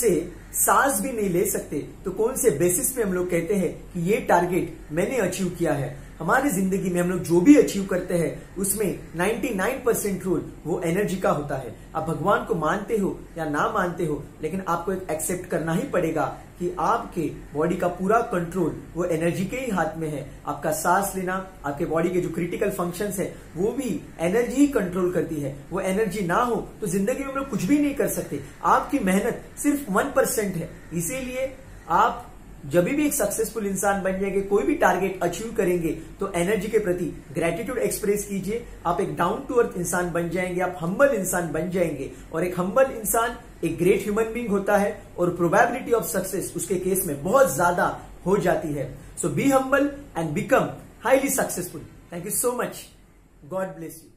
से सांस भी नहीं ले सकते तो कौन से बेसिस पे हम लोग कहते हैं कि ये टारगेट मैंने अचीव किया है। हमारी जिंदगी में हम लोग जो भी अचीव करते हैं उसमें 99% रोल वो एनर्जी का होता है। आप भगवान को मानते हो या ना मानते हो, लेकिन आपको एक एक्सेप्ट करना ही पड़ेगा कि आपके बॉडी का पूरा कंट्रोल वो एनर्जी के ही हाथ में है। आपका सांस लेना, आपके बॉडी के जो क्रिटिकल फंक्शंस है वो भी एनर्जी ही कंट्रोल करती है। वो एनर्जी ना हो तो जिंदगी में हम लोग कुछ भी नहीं कर सकते। आपकी मेहनत सिर्फ 1% है। इसीलिए आप जब भी एक सक्सेसफुल इंसान बन जाएंगे, कोई भी टारगेट अचीव करेंगे तो एनर्जी के प्रति ग्रेटिट्यूड एक्सप्रेस कीजिए। आप एक डाउन टू अर्थ इंसान बन जाएंगे, आप हम्बल इंसान बन जाएंगे। और एक हम्बल इंसान एक ग्रेट ह्यूमन बीइंग होता है और प्रोबेबिलिटी ऑफ सक्सेस उसके केस में बहुत ज्यादा हो जाती है। So be humble and become highly successful. Thank you so much. God bless you.